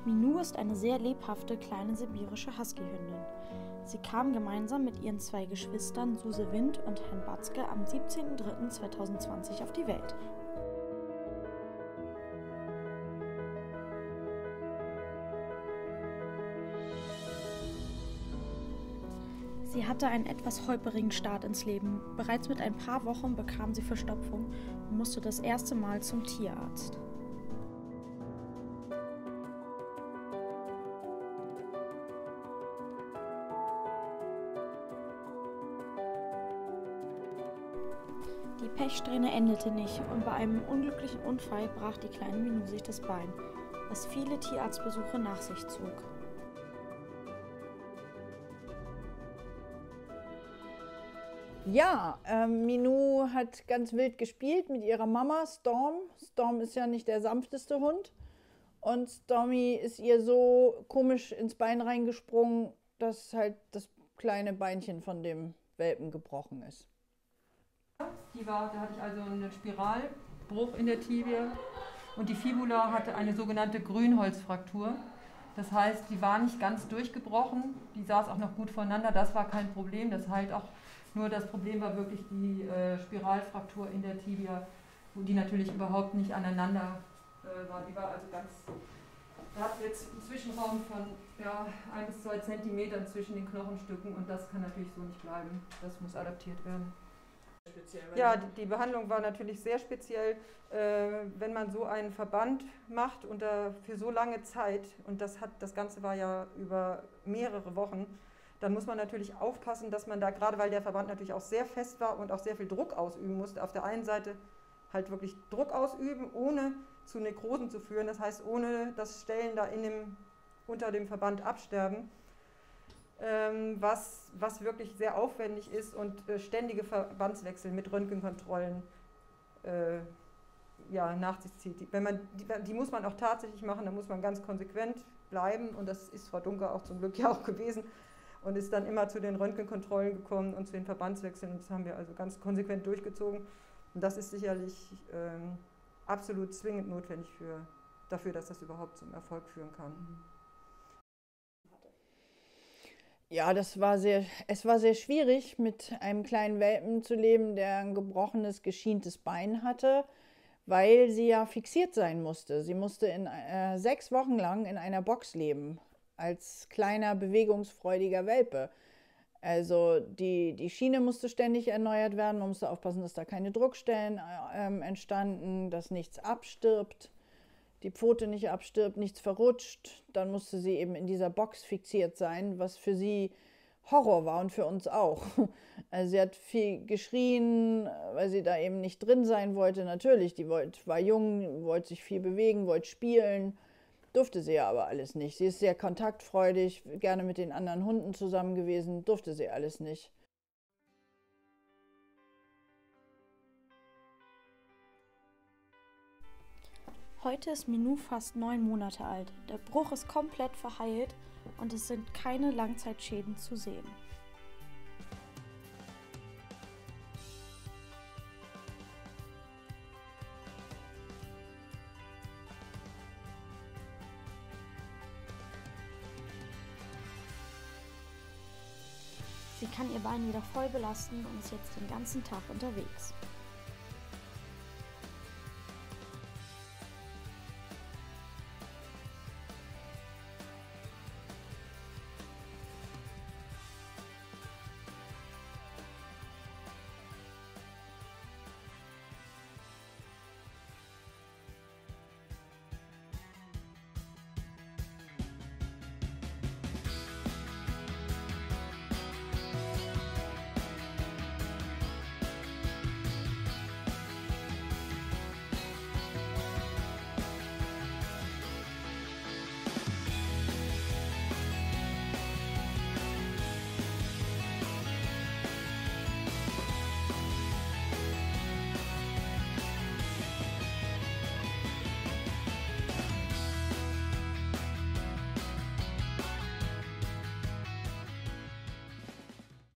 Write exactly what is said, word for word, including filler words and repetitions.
Minou ist eine sehr lebhafte kleine sibirische Husky-Hündin. Sie kam gemeinsam mit ihren zwei Geschwistern Suse Wind und Herrn Batzke am siebzehnten dritten zweitausendzwanzig auf die Welt. Sie hatte einen etwas holperigen Start ins Leben. Bereits mit ein paar Wochen bekam sie Verstopfung und musste das erste Mal zum Tierarzt. Die Pechsträhne endete nicht und bei einem unglücklichen Unfall brach die kleine Minou sich das Bein, was viele Tierarztbesuche nach sich zog. Ja, ähm, Minou hat ganz wild gespielt mit ihrer Mama Storm. Storm ist ja nicht der sanfteste Hund. Und Stormy ist ihr so komisch ins Bein reingesprungen, dass halt das kleine Beinchen von dem Welpen gebrochen ist. Die war, da hatte ich also einen Spiralbruch in der Tibia und die Fibula hatte eine sogenannte Grünholzfraktur. Das heißt, die war nicht ganz durchgebrochen, die saß auch noch gut voneinander, das war kein Problem. Das heilt auch, nur das Problem war wirklich die äh, Spiralfraktur in der Tibia, wo die natürlich überhaupt nicht aneinander äh, war. Die war also ganz, da hat jetzt einen Zwischenraum von ja, ein bis zwei Zentimetern zwischen den Knochenstücken und das kann natürlich so nicht bleiben. Das muss adaptiert werden. Ja, die Behandlung war natürlich sehr speziell, äh, wenn man so einen Verband macht und äh, für so lange Zeit, und das, hat, das Ganze war ja über mehrere Wochen, dann muss man natürlich aufpassen, dass man da, gerade weil der Verband natürlich auch sehr fest war und auch sehr viel Druck ausüben musste, auf der einen Seite halt wirklich Druck ausüben, ohne zu Nekrosen zu führen, das heißt ohne dass Stellen da in dem, unter dem Verband absterben. Was, was wirklich sehr aufwendig ist und äh, ständige Verbandswechsel mit Röntgenkontrollen äh, ja, nach sich zieht. Wenn man, die, die muss man auch tatsächlich machen, da muss man ganz konsequent bleiben und das ist Frau Dunker auch zum Glück ja auch gewesen und ist dann immer zu den Röntgenkontrollen gekommen und zu den Verbandswechseln und das haben wir also ganz konsequent durchgezogen und das ist sicherlich äh, absolut zwingend notwendig für, dafür, dass das überhaupt zum Erfolg führen kann. Ja, das war sehr, es war sehr schwierig, mit einem kleinen Welpen zu leben, der ein gebrochenes, geschientes Bein hatte, weil sie ja fixiert sein musste. Sie musste in, äh, sechs Wochen lang in einer Box leben, als kleiner, bewegungsfreudiger Welpe. Also die, die Schiene musste ständig erneuert werden, man musste aufpassen, dass da keine Druckstellen äh, entstanden, dass nichts abstirbt. Die Pfote nicht abstirbt, nichts verrutscht, dann musste sie eben in dieser Box fixiert sein, was für sie Horror war und für uns auch. Also sie hat viel geschrien, weil sie da eben nicht drin sein wollte. Natürlich, die wollte, war jung, wollte sich viel bewegen, wollte spielen, durfte sie ja aber alles nicht. Sie ist sehr kontaktfreudig, gerne mit den anderen Hunden zusammen gewesen, durfte sie alles nicht. Heute ist Minou fast neun Monate alt. Der Bruch ist komplett verheilt und es sind keine Langzeitschäden zu sehen. Sie kann ihr Bein wieder voll belasten und ist jetzt den ganzen Tag unterwegs.